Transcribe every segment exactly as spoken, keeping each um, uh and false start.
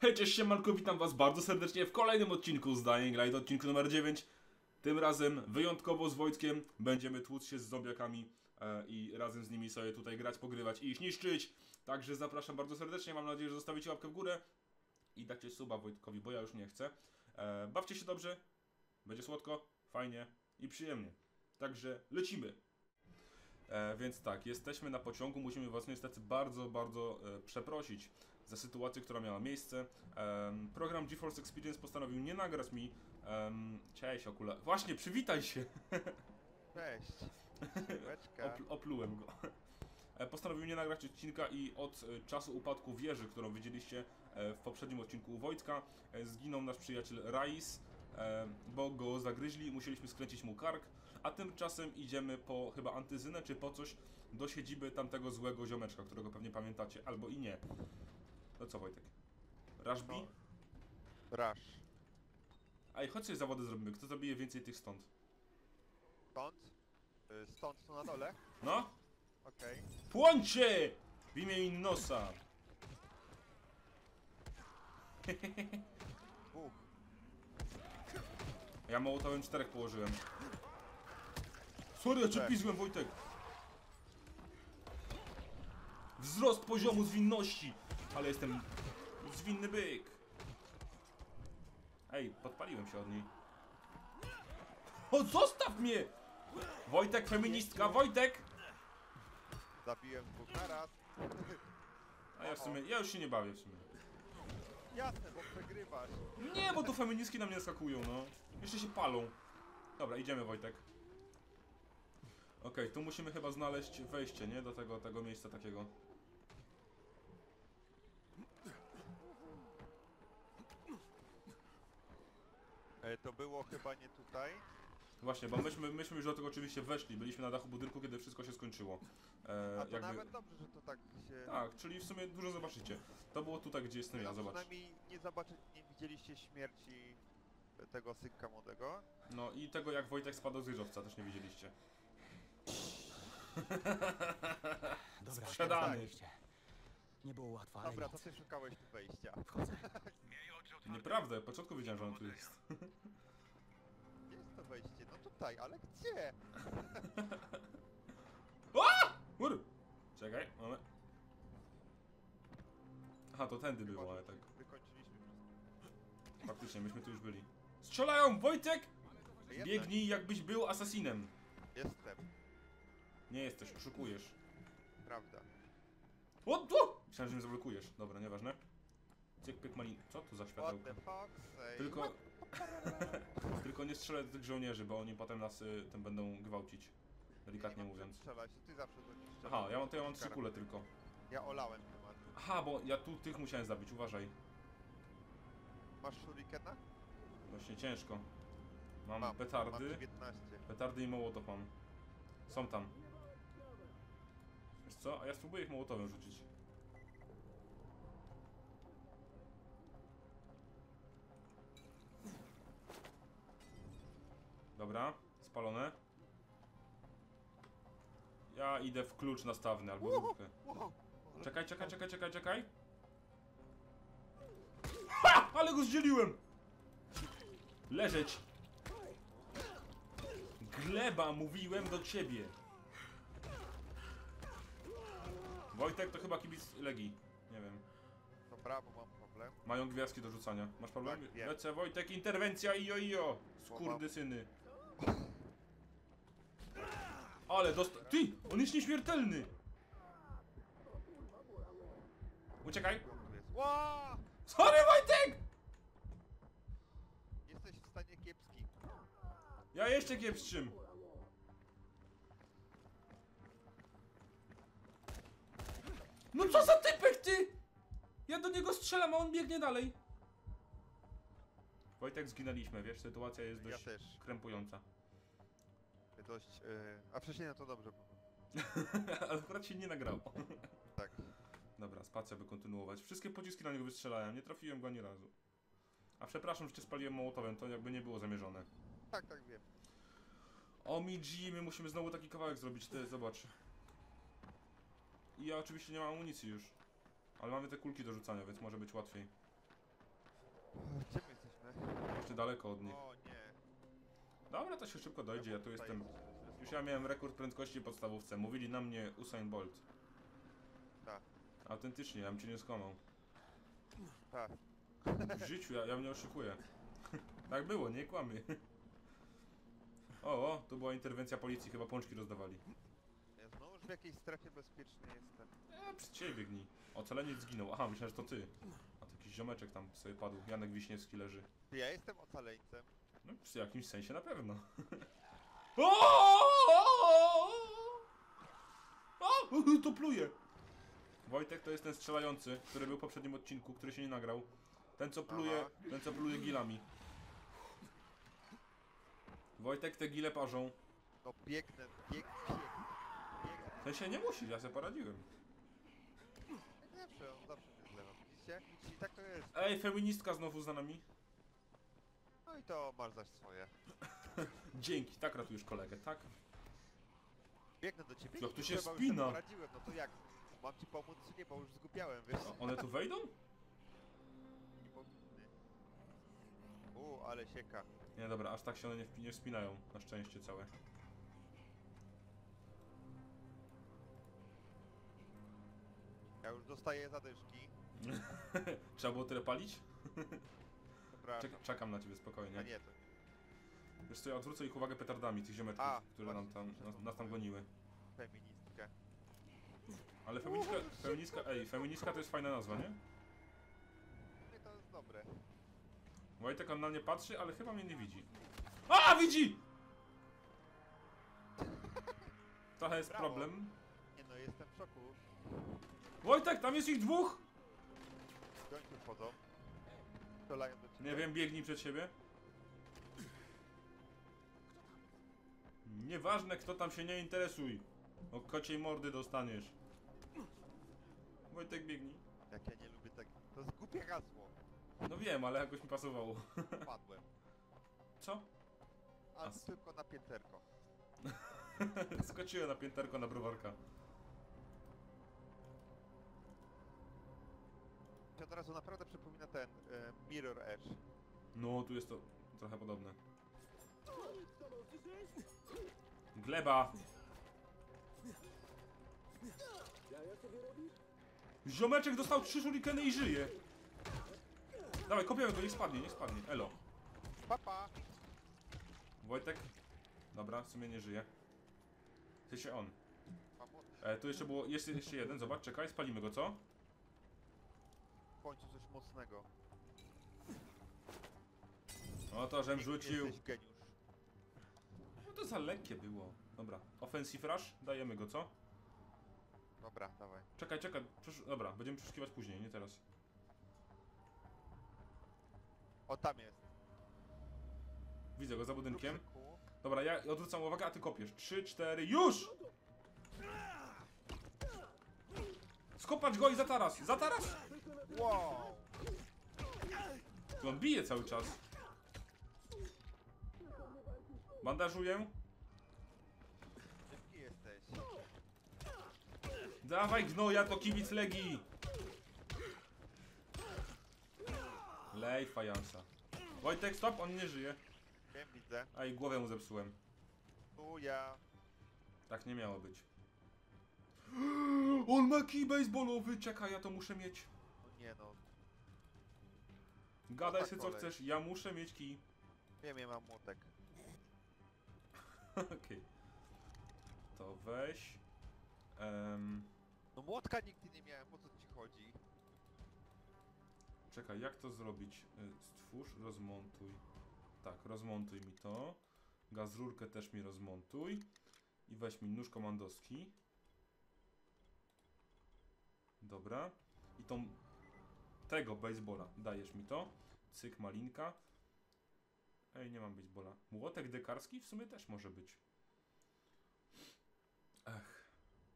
Hej, cześć, siemanko, witam was bardzo serdecznie w kolejnym odcinku z Dying Light, odcinku numer dziewięć. Tym razem wyjątkowo z Wojtkiem będziemy tłuc się z zombiakami e, i razem z nimi sobie tutaj grać, pogrywać i ich niszczyć. Także zapraszam bardzo serdecznie, mam nadzieję, że zostawicie łapkę w górę i dacie suba Wojtkowi, bo ja już nie chcę. E, bawcie się dobrze, będzie słodko, fajnie i przyjemnie. Także lecimy. E, więc tak, jesteśmy na pociągu, musimy was niestety bardzo, bardzo e, przeprosić za sytuację, która miała miejsce. E, program GeForce Experience postanowił nie nagrać mi... E, cześć, okula... Właśnie, przywitaj się! Cześć! Opl oplułem go. E, postanowił nie nagrać odcinka i od e, czasu upadku wieży, którą widzieliście e, w poprzednim odcinku u Wojtka, e, zginął nasz przyjaciel Rais, e, bo go zagryźli i musieliśmy skręcić mu kark, a tymczasem idziemy po chyba antyzynę czy po coś do siedziby tamtego złego ziomeczka, którego pewnie pamiętacie, albo i nie. No co, Wojtek? Rushby? No. Rush. Ej, chodź sobie zawody zrobimy, kto zabije więcej tych stąd? Stąd? Y, Stąd tu na dole? No? Okej. Płońcie! W imię Innosa! Dwóch. Ja mołotowem czterech położyłem. Sorry, ja cię pizłem, Wojtek! Wzrost poziomu zwinności! Ale jestem zwinny byk! Ej, podpaliłem się od niej. O, zostaw mnie! Wojtek, feministka, Wojtek! Zabiłem dwóch naraz. A ja w sumie, ja już się nie bawię w sumie. Jasne, bo przegrywasz. Nie, bo tu feministki na mnie skakują, no. Jeszcze się palą. Dobra, idziemy, Wojtek. Okej, okay, tu musimy chyba znaleźć wejście, nie? Do tego, tego miejsca takiego. E, to było chyba nie tutaj. Właśnie, bo myśmy, myśmy już do tego oczywiście weszli. Byliśmy na dachu budynku, kiedy wszystko się skończyło. E, A to jakby... nawet dobrze, że to tak się... Tak, czyli w sumie dużo zobaczycie. To było tutaj, gdzie jestem ja, zobacz. Przynajmniej nie zobaczy, nie widzieliście śmierci tego synka młodego. No i tego, jak Wojtek spadł z ryżowca, też nie widzieliście. Dobra, sprzedany. Nie było łatwo, ale Dobra, nic. to ty szukałeś tu wejścia. Wchodzę. Nieprawda, ja początku wiedziałem, że on tu jest. Gdzie jest to wejście? No tutaj, ale gdzie? Ur! Czekaj, mamy. Aha, to tędy było, ale tak. Wykończyliśmy wszystko. Faktycznie, myśmy tu już byli. Strzelają! Wojtek! Jednak Biegnij, jakbyś był asasinem. Jestem. Nie jesteś, oszukujesz. Prawda. O, o! Myślałem, że mnie zablokujesz. Dobra, nieważne. Cyk, pyk, malin. Co tu za What światełko? the fuck? Say. Tylko... Tylko nie strzelaj do tych żołnierzy, bo oni potem nas y, tym będą gwałcić. Delikatnie Nie mówiąc. strzelać, to ty zawsze do nich strzelasz. Aha, ja mam, to ja mam trzy kule tylko. Ja olałem temat. Aha, bo ja tu tych musiałem zabić, uważaj. Masz shurikena? Właśnie ciężko. Mam, Mam, petardy. Mam dziewiętnaście. Petardy i mołotow mam. Są tam. Wiesz co? A ja spróbuję ich mołotowem rzucić. Dobra, spalone. Ja idę w klucz nastawny albo rurkę. Wow. Czekaj, czekaj, czekaj, czekaj, czekaj. Ha! Ale go zdzieliłem! Leżeć! Gleba, mówiłem do ciebie! Wojtek to chyba kibic Legii. Nie wiem. Dobra, bo mam problem. Mają gwiazdki do rzucania. Masz problem? Tak, wiem. Lecę, Wojtek, interwencja, ijo, ijo! Skurwysyny. Ale dosta... Ty! On jest nieśmiertelny! Uciekaj! Tu jest. Ła! Sorry, Wojtek! Jesteś w stanie kiepski. Ja jeszcze kiepsczym. No co za typek, ty! Ja do niego strzelam, a on biegnie dalej. Wojtek, zginęliśmy, wiesz, sytuacja jest dość Ja też. krępująca. Dość... Yy... A wcześniej no to dobrze było. Ale akurat się nie nagrało. Tak. Dobra, spacja, by kontynuować. Wszystkie pociski na niego wystrzelałem, nie trafiłem go ani razu. A przepraszam, że cię spaliłem mołotowem, to jakby nie było zamierzone. Tak, tak wiem. O mi G, my musimy znowu taki kawałek zrobić, ty, zobacz. I ja oczywiście nie mam amunicji już. Ale mamy te kulki do rzucania, więc może być łatwiej. Gdzie my jesteśmy? Jeszcze daleko od nich. O nie. Dobra, to się szybko dojdzie, ja tu Tutaj jestem... jest- Już ja miałem rekord prędkości w podstawówce. Mówili na mnie Usain Bolt. Tak, Autentycznie, ja bym cię nie skłamał. tak. W życiu, ja, ja mnie oszukuję. Tak było, nie kłamię. O, o, tu była interwencja policji, chyba pączki rozdawali. Ja znowu w jakiejś strefie bezpiecznej jestem. E, przed ciebie biegnij. Ocaleniec zginął. Aha, myślałem, że to ty. A to jakiś ziomeczek tam sobie padł. Janek Wiśniewski leży. Ty, ja jestem ocaleńcem. No, w jakimś sensie na pewno. O! O! To pluje! Wojtek to jest ten strzelający, który był w poprzednim odcinku, który się nie nagrał. Ten co pluje, Aha. ten co pluje gilami. Wojtek te gile parzą. No biegnę, biegnę, biegnę. W sensie nie musi, ja sobie poradziłem. Jak zawsze, on zawsze mnie zlewa. Widzicie? Widzicie, i tak to jest. Ej, feministka znowu za nami. No i to masz zaś swoje. Dzięki, tak ratujesz kolegę, tak? Biegnę do ciebie. Jak i tu się trzeba, już wspina. sobie poradziłem, no to jak? Mam ci pomóc czy nie, bo już zgubiałem, wiesz? O, one tu wejdą? Nie powinny. U, ale sieka. Nie, dobra, aż tak się one nie, wpi- nie wspinają, na szczęście całe. Ja już dostaję zadyszki. Trzeba było tyle palić? Przepraszam. Czek czekam na ciebie, A spokojnie. nie, to Wiesz co, ja odwrócę ich uwagę petardami, tych ziomeczków, A, które nam właśnie, tam, nas, nas tam goniły. feministkę. Ale feministka, feministka, ej, feministka to jest fajna nazwa, nie? Nie, to jest dobre. Wojtek on na mnie patrzy, ale chyba mnie nie widzi. A, widzi! Trochę jest Brawo. problem. Nie no, jestem w szoku. Wojtek, tam jest ich dwóch! Gońcy wchodzą. Strzelają do ciebie. Nie wiem, biegnij przed siebie. Nieważne, kto tam się nie interesuj. O kociej mordy dostaniesz. Wojtek, biegnij. Jak ja nie lubię tak... To jest głupie hasło. No wiem, ale jakoś mi pasowało. Padłem. Co? A As. tylko na pięterko. Skoczyłem na pięterko na browarka. To od razu naprawdę przypomina ten e, Mirror Edge. No, tu jest to trochę podobne. Gleba! Ziomeczek dostał trzy shurikeny i żyje! Dawaj, kopiemy go, niech spadnie, niech spadnie. Elo. Papa! Wojtek? Dobra, w sumie nie żyje. W sensie on. Mamo, E, tu jeszcze było, jest jeszcze jeden, zobacz, czekaj, spalimy go, co? w końcu coś mocnego. O to, żem Ty rzucił. Jesteś geniusz. No to za lekkie było. Dobra, offensive rush, dajemy go, co? Dobra, dawaj. Czekaj, czekaj, przesz dobra, będziemy przeszukiwać później, nie teraz. O, tam jest. Widzę go za budynkiem. Luksyku. Dobra, ja odwrócam uwagę, a ty kopiesz. Trzy, cztery, już! Skopać go i za taras! Za taras! Wow! Tu on bije cały czas. Bandażuję. Jaki jesteś? Dawaj gnoja, to kibic Legii! Lej fajansa. Wojtek, stop, on nie żyje. Wiem, widzę. A i głowę mu zepsułem. Tu ja. Tak nie miało być. On ma kij baseballowy, czekaj, ja to muszę mieć. No nie no. Gadaj tak się co kolej. chcesz, ja muszę mieć kij. Wiem, ja mam młotek. Okej. To weź. Em, No młotka nigdy nie miałem, o co ci chodzi? czekaj, jak to zrobić? Y, Stwórz, rozmontuj. Tak, rozmontuj mi to. Gaz rurkę też mi rozmontuj. I weź mi nóż komandowski. Dobra. I tą... tego baseballa dajesz mi to. Cyk, malinka. Ej, nie mam baseballa. Młotek dekarski w sumie też może być. Ech.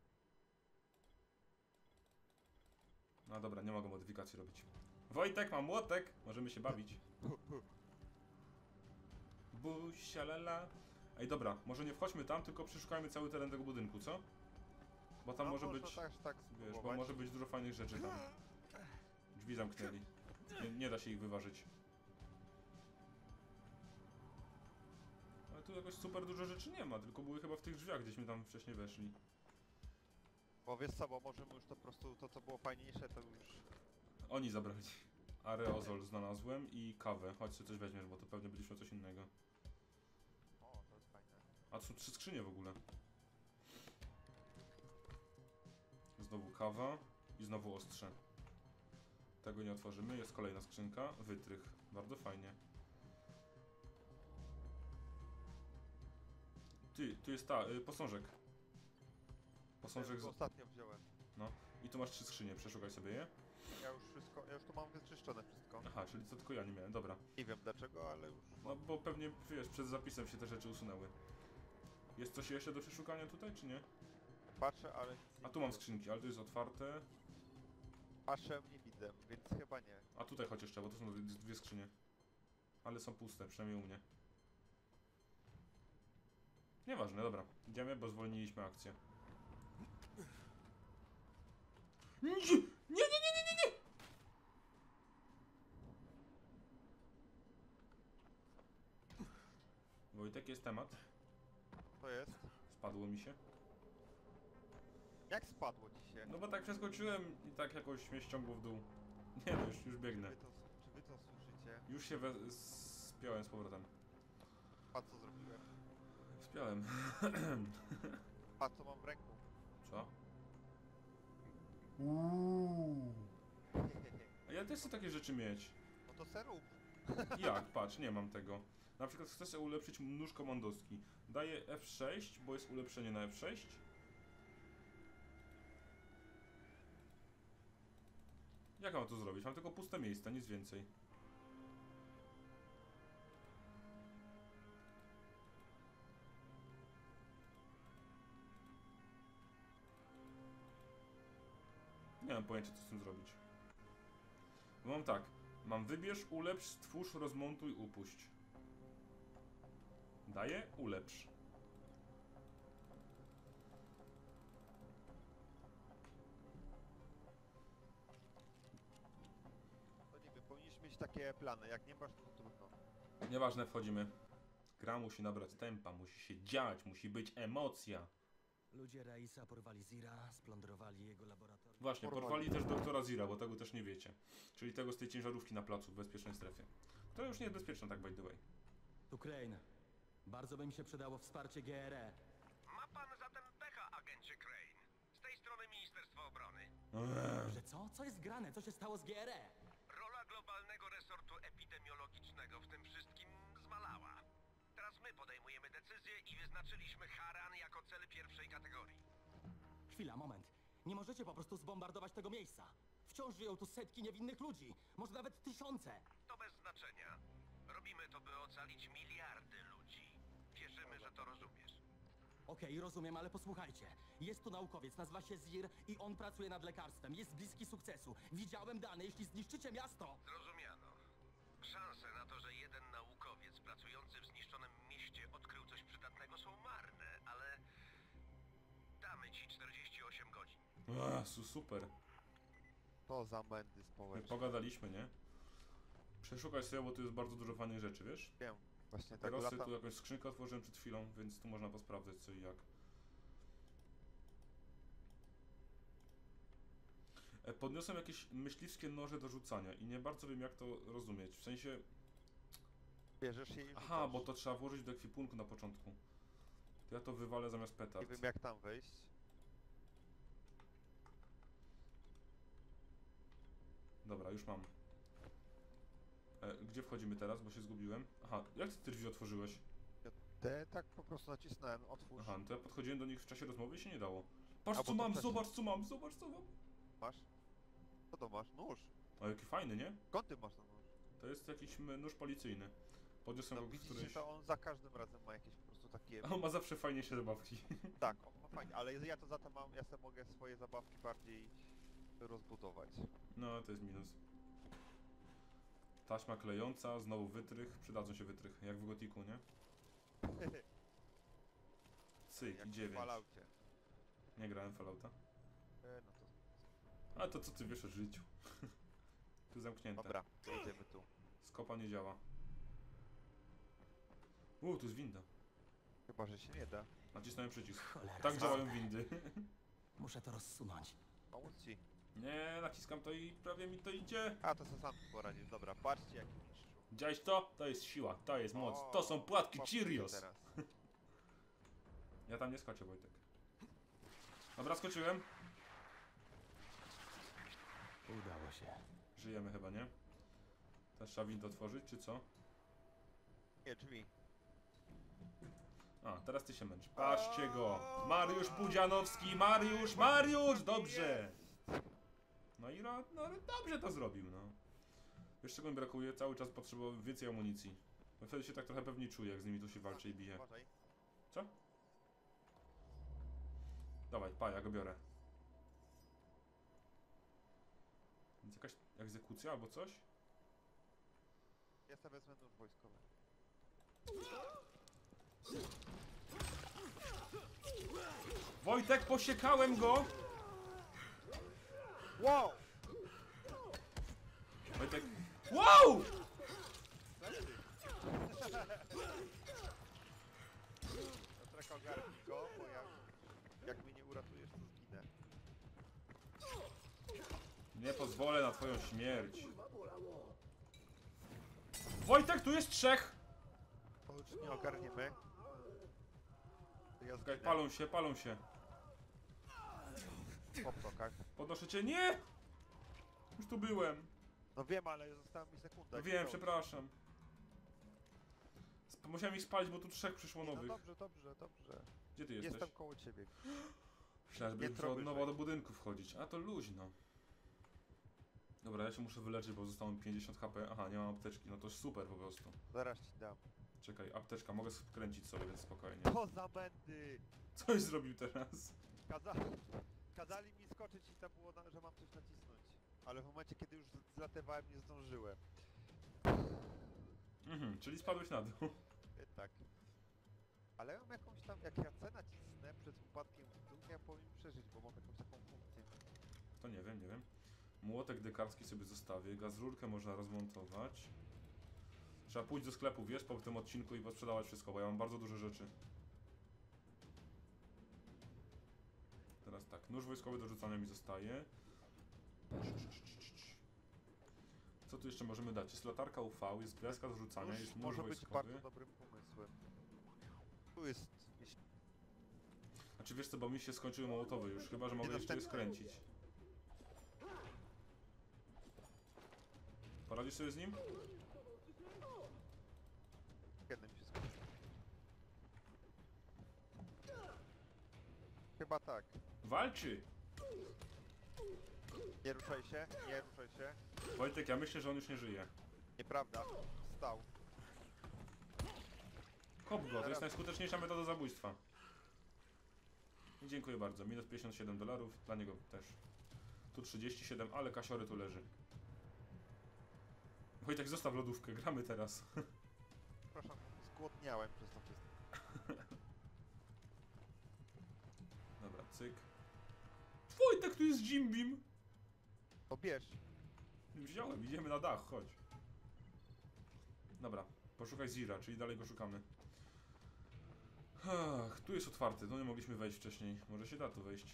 No dobra, nie mogę modyfikacji robić. Wojtek, mam młotek! Możemy się bawić. Busialala. Ej, dobra, może nie wchodźmy tam, tylko przeszukajmy cały teren tego budynku, co? Bo tam no, może można być... Tak, tak Wiesz, bo spróbować. może być dużo fajnych rzeczy tam. Drzwi zamknęli. Nie, nie da się ich wyważyć. tu jakoś super dużo rzeczy nie ma, tylko były chyba w tych drzwiach, gdzieśmy tam wcześniej weszli. Bo wiesz co, bo możemy już to po prostu, to co było fajniejsze, to już... Oni zabrali. Areozol znalazłem i kawę. Chodź sobie coś weźmiesz, bo to pewnie byliśmy coś innego. O, to jest fajne. A to są trzy skrzynie w ogóle. Znowu kawa i znowu ostrze. Tego nie otworzymy, jest kolejna skrzynka. Wytrych. Bardzo fajnie. Ty, tu jest ta, y, posążek. Posążek Ja z... go ostatnio wziąłem. I tu masz trzy skrzynie, przeszukaj sobie je. Ja już wszystko, ja już tu mam wyczyszczone wszystko. Aha, czyli to tylko ja nie miałem, dobra. Nie wiem dlaczego, ale już... No bo pewnie, wiesz, przed zapisem się te rzeczy usunęły. Jest coś jeszcze do przeszukania tutaj, czy nie? Patrzę, ale... nic A nie tu mam widzę. skrzynki, ale to jest otwarte. Patrzę, nie widzę, więc chyba nie. A tutaj chodź jeszcze, bo to są dwie- dwie skrzynie. Ale są puste, przynajmniej u mnie. Nieważne, dobra. Idziemy, bo zwolniliśmy akcję. Nie, nie, nie, nie, nie, nie! Wojtek, jest temat. To jest? Spadło mi się. Jak spadło ci się? No bo tak przeskoczyłem i tak jakoś mnie ściągło w dół. Nie no, już, już biegnę. Wy to, czy wy to słyszycie? Już się we... spiąłem z powrotem. Patrz co zrobiłem. Spiąłem. Patrz co mam w ręku. Co? Uuu. A ja też chcę takie rzeczy mieć. No to se rób. Jak? Patrz, nie mam tego. Na przykład chcę sobie ulepszyć nóż komandowski. Daję F sześć, bo jest ulepszenie na F sześć. Jak mam to zrobić? Mam tylko puste miejsca, nic więcej. Nie mam pojęcia, co z tym zrobić. Bo mam tak. Mam wybierz, ulepsz, stwórz, rozmontuj, upuść. Daję, ulepsz. To nie wiem, powinniśmy mieć takie plany. Jak nie masz, to trudno. Nieważne, wchodzimy. Gra musi nabrać tempa, musi się dziać, musi być emocja. Ludzie Raisa porwali Zira, splądrowali jego laboratorium. Właśnie, Porwali. porwali też doktora Zira, bo tego też nie wiecie. Czyli tego z tej ciężarówki na placu w bezpiecznej strefie. Która już nie jest bezpieczna, tak by the way. Tu Crane. Bardzo by mi się przydało wsparcie G R E. Ma pan zatem pecha, agencie Crane. Z tej strony Ministerstwo Obrony. Eee. Że co? Co jest grane? Co się stało z G R E? Rola globalnego resortu epidemiologicznego w tym wszystkim zmalała. Teraz my podejmujemy decyzję i wyznaczyliśmy Haran jako cel pierwszej kategorii. Chwila, moment. Nie możecie po prostu zbombardować tego miejsca. Wciąż żyją tu setki niewinnych ludzi. Może nawet tysiące. To bez znaczenia. Robimy to, by ocalić miliardy ludzi. Wierzymy, że to rozumiesz. Okej, rozumiem, ale posłuchajcie. Jest tu naukowiec, nazywa się Zir i on pracuje nad lekarstwem. Jest bliski sukcesu. Widziałem dane, jeśli zniszczycie miasto... Zrozumiano. Szanse na to, że jeden naukowiec pracujący w zniszczonym mieście odkrył coś przydatnego są marne, ale... Damy ci czterdzieści osiem godzin. Eee, su- super. To za mędy My społeczne. pogadaliśmy, nie? Przeszukaj sobie, bo tu jest bardzo dużo fajnych rzeczy, wiesz? Wiem. Właśnie tak Teraz sobie latam. tu jakąś skrzynkę otworzyłem przed chwilą, więc tu można posprawdzać co i jak. E, Podniosłem jakieś myśliwskie noże do rzucania i nie bardzo wiem jak to rozumieć. W sensie... Bierzesz je i Aha, rzucasz. bo to trzeba włożyć do ekwipunku na początku. To ja to wywalę zamiast Nie petard. wiem jak tam wejść. Dobra, już mam. E, gdzie wchodzimy teraz, bo się zgubiłem? Aha, jak ty te drzwi otworzyłeś? Te tak po prostu nacisnąłem, otwórz. Aha, no to ja podchodziłem do nich w czasie rozmowy i się nie dało. Patrz A, co bo to mam, wcześniej- zobacz co mam, zobacz co mam. Masz? Co to masz? Nóż. O, jaki fajny, nie? Skąd ty masz ten nóż? To jest jakiś m- nóż policyjny. Podniosłem No go widzicie, któryś... to on za każdym razem ma jakieś po prostu takie... A on ma zawsze fajniejsze zabawki. Tak, on ma fajnie, ale ja to za to mam, ja sobie mogę swoje zabawki bardziej rozbudować. No, to jest minus. Taśma klejąca, znowu wytrych. Przydadzą się wytrych, jak w Gotiku, nie? Cyk, Jak i w dziewięć. Falloutie. Nie grałem w Fallouta. E, no to... A to co ty wiesz o życiu? Tu zamknięte. Dobra, idziemy tu. Skopa nie działa. U, tu jest winda. Chyba, że się nie da. Nacisnąłem przycisk. Cholera. Tak działają windy. Muszę to rozsunąć. Pomóc ci. Nie, naciskam to i prawie mi to idzie. A, to sobie sam poradzisz. Dobra, patrzcie jaki mistrzu. Widziałeś to? To jest siła, to jest moc, O, to są płatki popsuj Cheerios. teraz. Ja tam nie skoczę, Wojtek. Dobra, skoczyłem. Udało się. Żyjemy chyba, nie? Teraz trzeba windę otworzyć, czy co? Nie, drzwi. A, teraz ty się męcz. Patrzcie go! Mariusz Budzianowski! Mariusz! Mariusz! Dobrze! No i ro, no, dobrze to zrobił, no. Wiesz czego mi brakuje? Cały czas potrzebował więcej amunicji. Bo wtedy się tak trochę pewnie czuję, jak z nimi tu się walczy i bije. Uważaj. Co? Dawaj, pa, ja go biorę. Więc jakaś egzekucja albo coś? Ja sobie wezmę nóż wojskowy. Wojtek, posiekałem go! Wow! Wojtek... Wow! Piotrek, ogarnij go, bo jak, jak mnie nie uratujesz, to zginę. Nie pozwolę na twoją śmierć. Wojtek, tu jest trzech! To już nie ogarniemy. To ja Czekaj, zginę. palą się, palą się. Po ptokach. Podnoszę cię, nie! Już tu byłem. No wiem, ale została mi sekunda. No nie wiem, zdążę. przepraszam. Sp musiałem ich spalić, bo tu trzech przyszło No nowych. dobrze, dobrze, dobrze. Gdzie ty jesteś? Jestem koło ciebie. Myślałem, że nie będę od trąbisz, nowa oj. do budynku wchodzić. A to luźno. Dobra, ja się muszę wyleczyć, bo zostało mi pięćdziesiąt H P. Aha, nie mam apteczki, no to super po prostu. Zaraz ci dam. Czekaj, apteczka, mogę skręcić sobie, więc spokojnie. To za będy! Coś zrobił teraz. Kaza... Kazali mi skoczyć i tam było, na... że mam coś nacisnąć. Ale w momencie, kiedy już z- zlatywałem, nie zdążyłem. Mhm, czyli spadłeś na dół. E, tak. Ale ja mam jakąś tam, jak ja C nacisnę przed upadkiem w dół, ja powinien przeżyć, bo mam jakąś taką funkcję. To nie wiem, nie wiem. Młotek dekarski sobie zostawię, gazrurkę można rozmontować. Trzeba pójść do sklepu, wiesz, po tym odcinku i posprzedawać wszystko, bo ja mam bardzo dużo rzeczy. Teraz tak, nóż wojskowy do rzucania mi zostaje. Co tu jeszcze możemy dać? Jest latarka U V, jest kreska do rzucania, Nóż jest nóż może być wojskowy. bardzo dobrym pomysłem. Tu jest... jeśli- Znaczy wiesz co, bo mi się skończyły mołotowy już, chyba że mogę Nie, jeszcze je następny. skręcić. Poradzisz sobie z nim? Kiedy mi się skończy. Chyba tak. Walczy! Nie ruszaj się, nie ruszaj się. Wojtek, ja myślę, że on już nie żyje. Nieprawda. Stał. Kop go, to jest najskuteczniejsza metoda zabójstwa. I dziękuję bardzo, minus pięćdziesiąt siedem dolarów, dla niego też. Tu trzydzieści siedem, ale kasiory tu leży. Wojtek, zostaw lodówkę, gramy teraz. Przepraszam, zgłodniałem przez to wszystko. Dobra, cyk. Wojtek, tu jest Jim Beam! To bierz. Wziąłem, idziemy na dach, chodź. Dobra, poszukaj Zira, czyli dalej go szukamy. Ach, tu jest otwarty, no nie mogliśmy wejść wcześniej. Może się da tu wejść.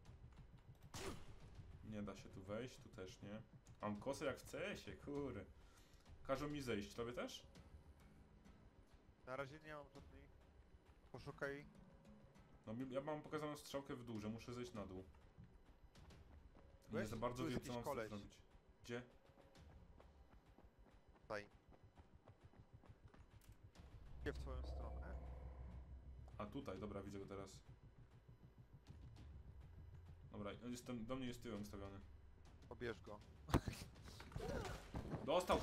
Nie da się tu wejść, tu też nie. Mam kosę jak w C S ie, kurde. Każą mi zejść, tobie też? Na razie nie mam żadnej... Poszukaj... No mi- ja mam pokazaną strzałkę w dół, że muszę zejść na dół. Nie Weź, za bardzo tu jest wiem, co jakiś mam z tym koleś. zrobić. Gdzie? Tutaj. Idzie w twoją stronę. A tutaj, dobra, widzę go teraz. Dobra, on jest tam, do mnie jest tyłem ustawiony. Pobierz go. Dostał!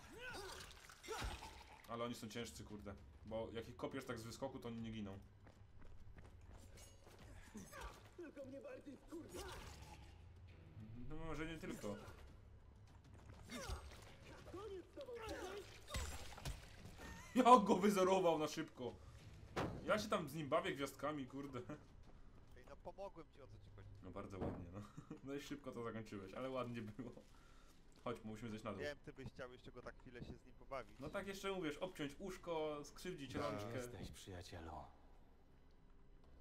Ale oni są ciężcy, kurde. Bo jak ich kopiesz tak z wyskoku, to oni nie giną. Tylko mnie bardziej wkurza. No może nie tylko. Koniec z tobą, Jak go wyzerował na szybko! Ja się tam z nim bawię gwiazdkami, kurde. Ej, no pomogłem ci, o co ci chodzi. No bardzo ładnie, no. No i szybko to zakończyłeś, ale ładnie było. Chodź, musimy zejść na dół. Wiem, ty byś chciał jeszcze go tak chwilę się z nim pobawić. No tak jeszcze mówisz, obciąć uszko, skrzywdzić Tak. rączkę. Jesteś, przyjacielu.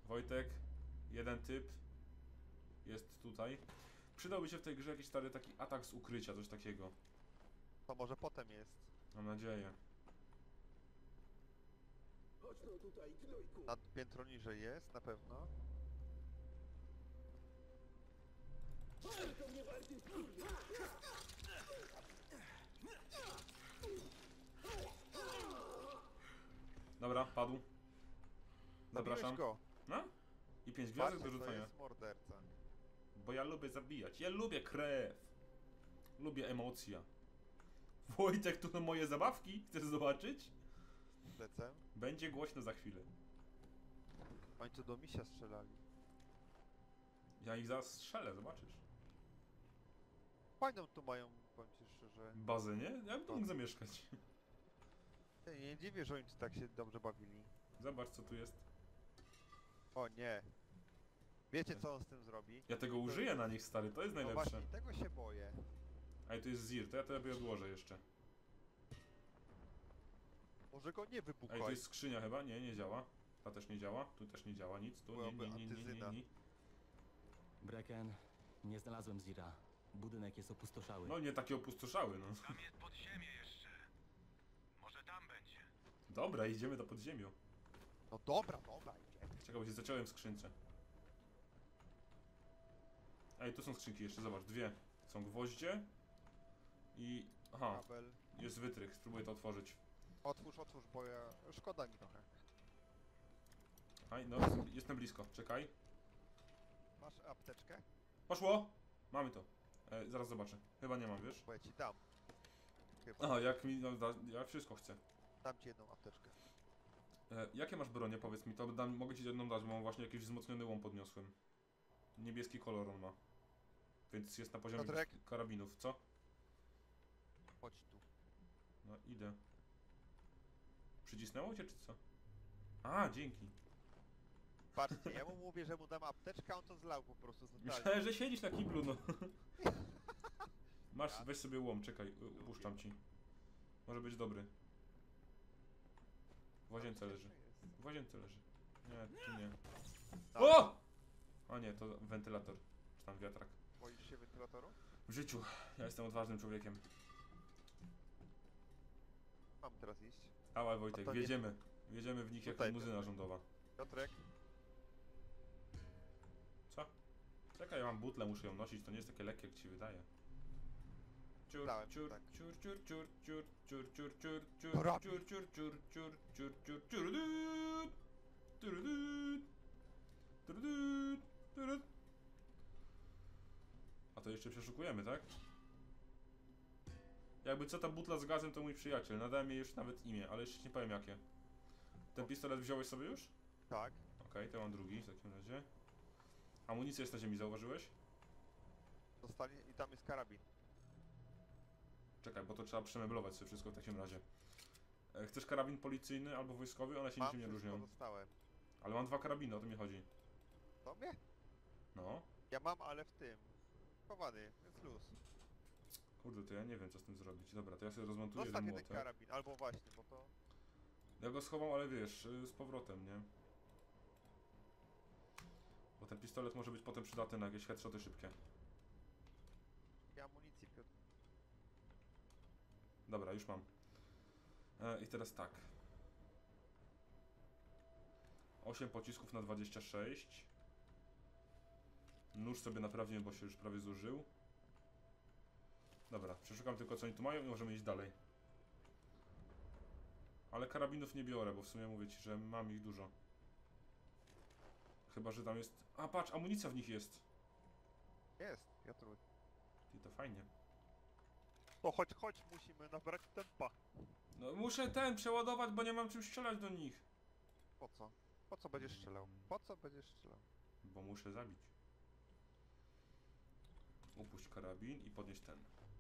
Wojtek, jeden typ jest tutaj. Przydałby się w tej grze jakiś stary taki atak z ukrycia, coś takiego. To może potem jest. Mam nadzieję. Chodź no tutaj, gnojku. Na piętro niżej jest, na pewno. Tylko mnie bardziej wkurwia. Dobra, padł. Zapraszam. Zabiłeś go. No? I pięć gwiazdek do Patrzcie, to rzucania. jest morderca. Bo ja lubię zabijać. Ja lubię krew. Lubię emocja. Wojtek, tu są moje zabawki. Chcesz zobaczyć? Lecę. Będzie głośno za chwilę. Oni tu do misia strzelali. Ja ich zaraz strzelę, zobaczysz. Fajną tu mają, powiem ci szczerze. Bazę, nie? Ja bym tu mógł zamieszkać. Ja nie dziwię, że oni tu tak się dobrze bawili. Zobacz, co tu jest. O nie. Wiecie co on z tym zrobi? Ja tego użyję na nich, stary, to jest No najlepsze. właśnie, tego się boję. A i tu jest Zir, to ja to sobie odłożę jeszcze. Może go nie A i tu wybuchaj. jest skrzynia chyba? Nie, nie działa. Ta też nie działa, tu też nie działa nic. Tu nie, Byłaby nie, nie, nie, nie, antyzyna. nie. Brecken, nie znalazłem Zira. Budynek jest opustoszały. No nie takie opustoszały, no. Tam jest podziemie jeszcze. Może tam będzie. Dobra, idziemy do podziemiu. No dobra, dobra, idzie. Czekaj, bo się zaciąłem w skrzynce. Ej, tu są skrzynki jeszcze, zobacz, dwie. Są gwoździe i... Aha, Kabel. jest wytrych, spróbuję to otworzyć. Otwórz, otwórz, bo ja... Szkoda mi trochę. Aj, no, jestem, jestem blisko, czekaj. Masz apteczkę? Poszło! Mamy to. E, zaraz zobaczę. Chyba nie mam, wiesz? Bo ja ci dam. Chyba. Aha, jak mi... No, da, ja wszystko chcę. Dam ci jedną apteczkę. E, jakie masz bronie, powiedz mi, to dam, mogę ci jedną dać, bo mam właśnie jakiś wzmocniony łom podniosłem. Niebieski kolor on ma. Więc jest na poziomie Piotrek? karabinów, co? Chodź tu. No, idę. Przycisnęło cię, czy co? A, dzięki. Patrzcie, ja mu mówię, że mu dam apteczkę, a on to zlał po prostu totalnie. Myślałem, że siedzisz na kiblu, no. Masz, weź sobie łom, czekaj, u- upuszczam ci. Może być dobry. W łazience leży. W łazience leży. Nie, tu nie. Tak. O! A nie, to wentylator. Czy tam wiatrak. Boisz się wentylatorów? W życiu. Ja jestem odważnym człowiekiem. Mam teraz iść. Ała, A Wojtek, to nie- wjedziemy. Wjedziemy w nich jak Tutaj limuzyna będzie. rządowa. Piotrek, Co? Czekaj, ja mam butlę, muszę ją nosić, to nie jest takie lekkie, jak ci wydaje. Ciur, Dałem, ciur, tak. ciur, ciur, ciur, ciur, ciur, ciur, ciur, ciur, Karabin. ciur, ciur, ciur, ciur, ciur, ciur, ciurudut, turudut, turudut, turut. A to jeszcze przeszukujemy, tak? Jakby co, ta butla z gazem to mój przyjaciel, nadałem jej już nawet imię, ale jeszcze nie powiem jakie. Ten pistolet wziąłeś sobie już? tak. Okej, to mam drugi w takim razie. Amunicja jest na ziemi, zauważyłeś? Dostanie i tam jest karabin. Czekaj, bo to trzeba przemeblować sobie wszystko w takim razie. E, chcesz karabin policyjny albo wojskowy? One się Mam niczym nie wszystko, różnią. dostałem. Ale mam dwa karabiny, o to mi chodzi. Tobie? No. Ja mam, ale w tym. Chowany, więc luz. Kurde, to ja nie wiem co z tym zrobić. Dobra, to ja sobie rozmontuję Zostaw jeden jeden młotek. karabin, albo właśnie, bo to... Ja go schowam, ale wiesz, y, z powrotem, nie? Bo ten pistolet może być potem przydatny na jakieś headshoty szybkie. Ja amunicji, Piotr. Dobra, już mam. E, I teraz tak. osiem pocisków na dwadzieścia sześć. Nóż sobie naprawimy, bo się już prawie zużył. Dobra, przeszukam tylko co oni tu mają i możemy iść dalej. Ale karabinów nie biorę, bo w sumie mówię ci, że mam ich dużo. Chyba, że tam jest... A patrz, amunicja w nich jest. Jest, Piotr. I to fajnie. To chodź, chodź, musimy nabrać tempa. No muszę ten przeładować, bo nie mam czym strzelać do nich. Po co? Po co będziesz strzelał? Po co będziesz strzelał? Bo muszę zabić. Upuść karabin i podnieść ten.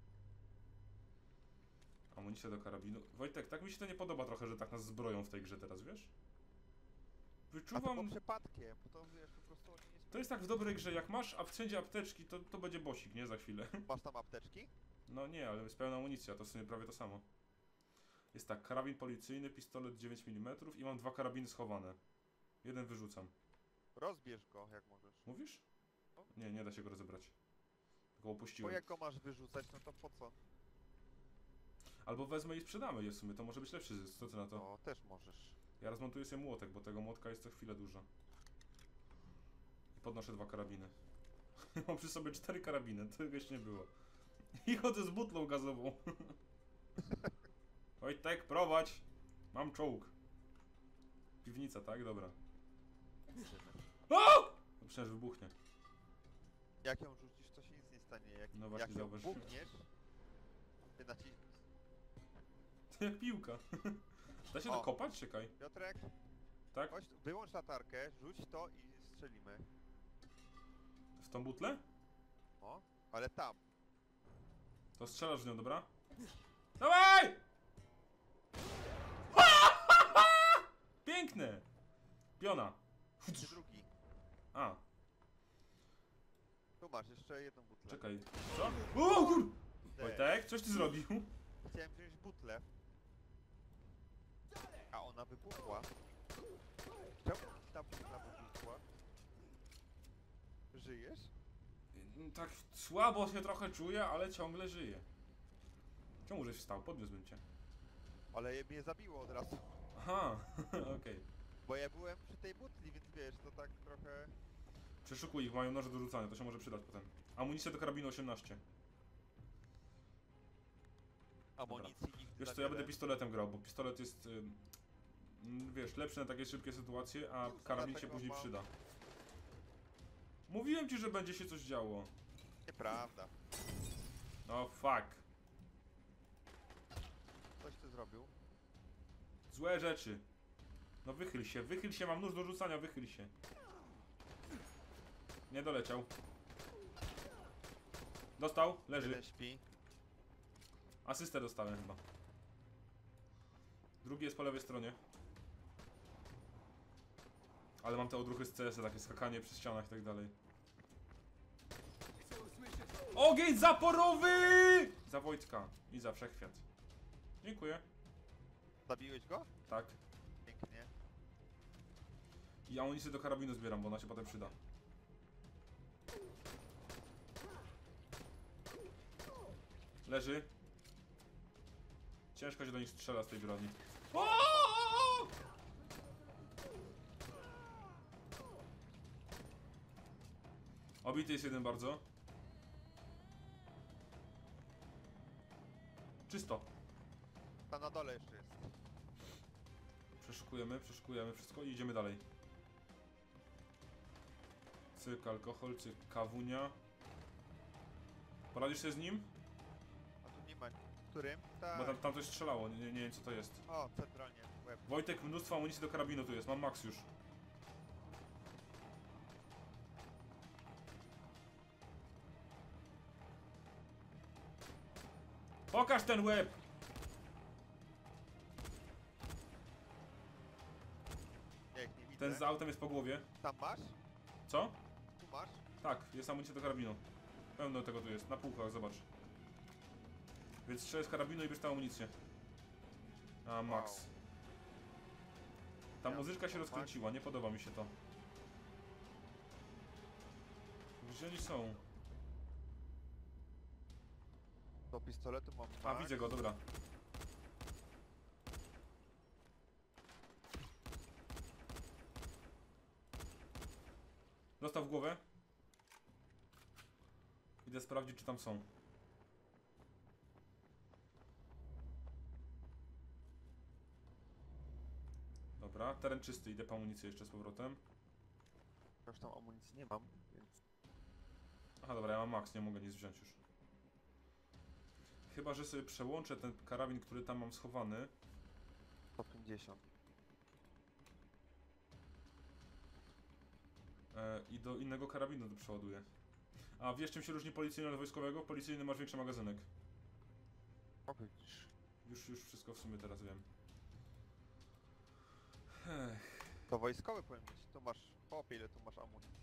Amunicja do karabinu. Wojtek, tak mi się to nie podoba trochę, że tak nas zbroją w tej grze teraz, wiesz? A to Wyczuwam... było przypadkiem, bo to wiesz, po prostu oni nie To jest tak w dobrej grze, jak masz, a wszędzie apteczki, to, to będzie bosik, nie? Za chwilę. Masz tam apteczki? No nie, ale jest pełna amunicja, to w sumie prawie to samo. Jest tak, karabin policyjny, pistolet dziewięć milimetrów i mam dwa karabiny schowane. Jeden wyrzucam. Rozbierz go, jak możesz. Mówisz? Nie, nie da się go rozebrać. Go Bo opuściłem. jak go masz wyrzucać, no to po co? Albo wezmę i sprzedamy je w sumie, to może być lepszy zysk, co ty na to? No, też możesz. Ja rozmontuję sobie młotek, bo tego młotka jest co chwilę dużo. I podnoszę dwa karabiny. Mam przy sobie cztery karabiny, tego jeszcze nie było. I chodzę z butlą gazową. Wojtek, prowadź! Mam czołg. Piwnica, tak? Dobra. O! Przecież wybuchnie. Jak ją rzucisz, to się nic nie stanie. Jak, No właśnie, jak ją zauważ. pukniesz, ty naciśnij. To jak piłka. Da się to O. kopać? Czekaj. Piotrek, Tak? chodź, tu, wyłącz latarkę, rzuć to i strzelimy. W tą butlę? O, ale tam. To strzelasz w nią, dobra? Dawaj! Piękne! Piona. Gdzie drugi? A, Tu masz jeszcze jedną butlę. czekaj. Co? O kur... Te. Wojtek, coś ty zrobił? Chciałem wziąć butlę. A ona wybuchła. Czemu ta butla wybuchła? Żyjesz? Tak słabo się trochę czuję, ale ciągle żyję. Czemu żeś wstał? Podniósłbym cię. Ale je mnie zabiło od razu. Aha, okej. Bo ja byłem przy tej butli, więc wiesz, to tak trochę... Przeszukuj ich, mają noże do rzucania, to się może przydać potem. Amunicja do karabinu osiemnaście. Amunicji nigdy Wiesz za co, ja wiele. będę pistoletem grał, bo pistolet jest, ym, mm, wiesz, lepszy na takie szybkie sytuacje, a karabin się Dlatego później mam- przyda. Mówiłem ci, że będzie się coś działo. Nieprawda. No fuck. Coś ty zrobił. Złe rzeczy. No wychyl się, wychyl się, mam nóż do rzucania, wychyl się. Nie doleciał. Dostał, leży. Jeden śpi. Asystę dostałem chyba. Drugi jest po lewej stronie. Ale mam te odruchy z C S, takie skakanie przy ścianach i tak dalej. Ogień zaporowy! Za Wojtka i za Wszechświat. Dziękuję. Zabiłeś go? Tak. Pięknie. I amunicję do karabinu zbieram, bo ona się potem przyda. Leży. Ciężko się do nich strzela z tej broni. O! Obity jest jeden bardzo. Czysto. Tam na dole jeszcze jest. Przeszukujemy, przeszukujemy wszystko i idziemy dalej. Cyk, alkohol, cyk, kawunia. Poradzisz sobie z nim? A tu nie ma. Którym? Tak. Bo tam, tam coś strzelało, nie, nie wiem co to jest. O, centralnie. Łeb. Wojtek, mnóstwo amunicji do karabinu tu jest, mam max już. Pokaż ten łeb! Ja ich nie widzę. Ten z autem jest po głowie. Tam masz? Co? Tu masz? Tak, jest amunicja do karabinu. Pełno tego tu jest, na półkach, zobacz. Więc strzelę z karabinu i bierz tę amunicję. A, max. Wow. Ta Ja muzyczka się mam rozkręciła, nie podoba mi się to. Gdzie oni są? Do pistoletu mam A, max. widzę go, dobra. Dostał w głowę. Idę sprawdzić, czy tam są. Dobra, teren czysty, idę po amunicję jeszcze z powrotem. Już tam amunicji nie mam, więc... Aha, dobra, ja mam max, nie mogę nic wziąć już. Chyba, że sobie przełączę ten karabin, który tam mam schowany. sto pięćdziesiąt. E, I do innego karabinu to przeładuję. A wiesz, czym się różni policyjny od wojskowego? Policyjny masz większy magazynek. O, widzisz. Już, już wszystko w sumie teraz wiem. Ech. To wojskowy powinien mieć. Tu masz... Chłopie, ile tu masz amunicji.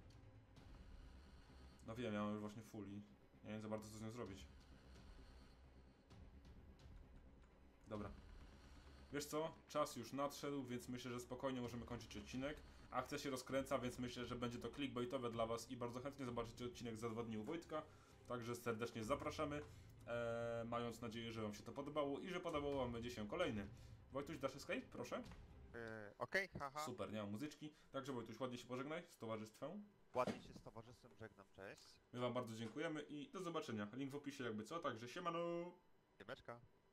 No wiem, ja mam już właśnie full i nie wiem za bardzo co z nią zrobić. Dobra. Wiesz co? Czas już nadszedł, więc myślę, że spokojnie możemy kończyć odcinek. Akcja się rozkręca, więc myślę, że będzie to clickbaitowe dla was i bardzo chętnie zobaczycie odcinek za dwa dni u Wojtka. Także serdecznie zapraszamy, eee, mając nadzieję, że wam się to podobało i że podobało wam będzie się kolejny. Wojtuś, dasz escape? Proszę. Yy, Okej, haha. Super, nie mam muzyczki. Także Wojtuś, ładnie się pożegnaj z towarzystwem. Ładnie się z towarzystwem żegnam, cześć. My wam bardzo dziękujemy i do zobaczenia. Link w opisie jakby co, także siemano! Siemeczka.